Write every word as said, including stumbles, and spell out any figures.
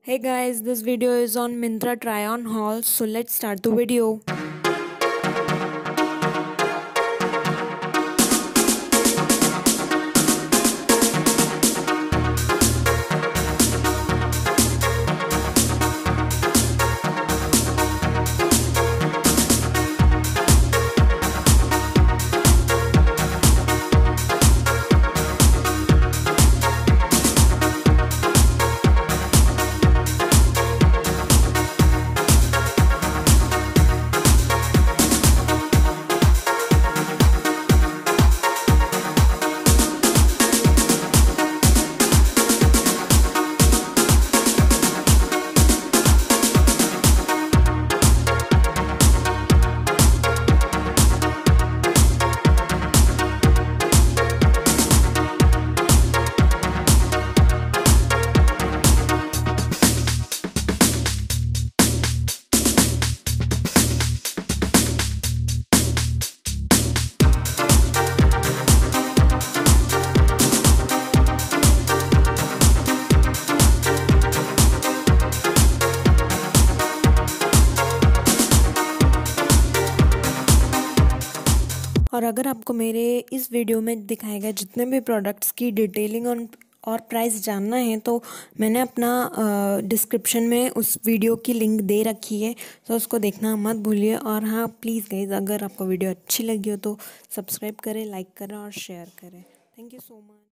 Hey guys, this video is on Myntra try on haul, so let's start the video. और अगर आपको मेरे इस वीडियो में दिखाए गए जितने भी प्रोडक्ट्स की डिटेलिंग और और प्राइस जानना है तो मैंने अपना डिस्क्रिप्शन में उस वीडियो की लिंक दे रखी है, तो उसको देखना मत भूलिए। और हाँ, प्लीज़ गाइज, अगर आपको वीडियो अच्छी लगी हो तो सब्सक्राइब करें, लाइक करें और शेयर करें। Thank you so much.